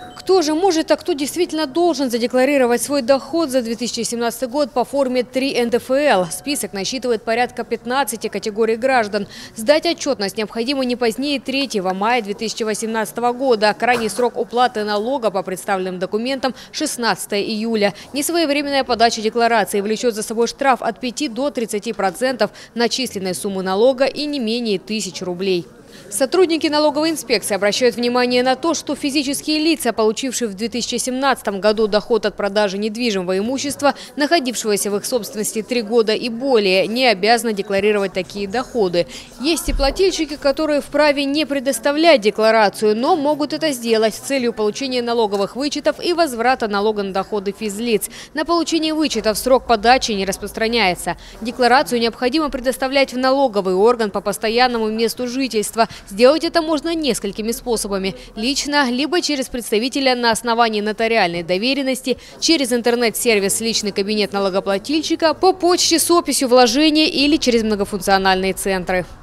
Кто же может, а кто действительно должен задекларировать свой доход за 2017 год по форме 3 НДФЛ? Список насчитывает порядка 15 категорий граждан. Сдать отчетность необходимо не позднее 3 мая 2018 года. Крайний срок уплаты налога по представленным документам – 16 июля. Несвоевременная подача декларации влечет за собой штраф от 5 до 30% начисленной суммы налога и не менее 1000 рублей. Сотрудники налоговой инспекции обращают внимание на то, что физические лица, получившие в 2017 году доход от продажи недвижимого имущества, находившегося в их собственности 3 года и более, не обязаны декларировать такие доходы. Есть и плательщики, которые вправе не предоставлять декларацию, но могут это сделать с целью получения налоговых вычетов и возврата налога на доходы физлиц. На получение вычетов срок подачи не распространяется. Декларацию необходимо предоставлять в налоговый орган по постоянному месту жительства. Сделать это можно несколькими способами. Лично, либо через представителя на основании нотариальной доверенности, через интернет-сервис «Личный кабинет налогоплательщика», по почте с описью вложения или через многофункциональные центры.